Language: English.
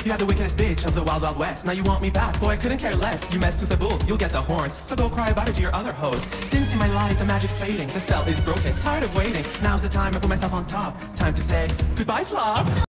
You had the wickedest bitch of the wild wild west. Now you want me back, boy I couldn't care less. You messed with a bull, you'll get the horns. So go cry about it to your other hoes. Didn't see my light, the magic's fading. The spell is broken, tired of waiting. Now's the time I put myself on top. Time to say goodbye flop.